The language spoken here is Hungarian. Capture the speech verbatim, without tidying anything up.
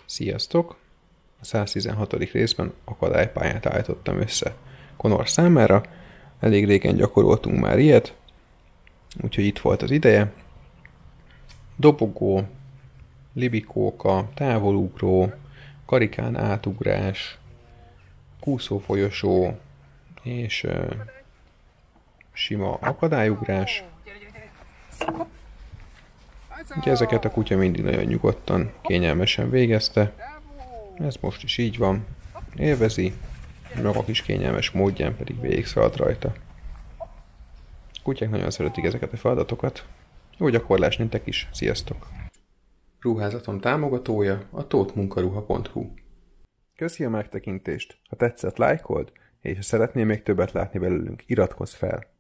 Sziasztok! A száztizenhatodik részben akadálypályát állítottam össze Connor számára. Elég régen gyakoroltunk már ilyet, úgyhogy itt volt az ideje. Dobogó, libikóka, távolugró, karikán átugrás, kúszófolyosó és uh, sima akadályugrás. Ugye ezeket a kutya mindig nagyon nyugodtan, kényelmesen végezte. Ez most is így van. Élvezi, maga kis kényelmes módján pedig végigszaladt rajta. A kutyák nagyon szeretik ezeket a feladatokat. Jó gyakorlás nektek is. Sziasztok! Ruházatom támogatója a tótmunkaruha pont hu. Köszi a megtekintést! Ha tetszett, lájkold, és ha szeretnél még többet látni belőlünk, iratkozz fel!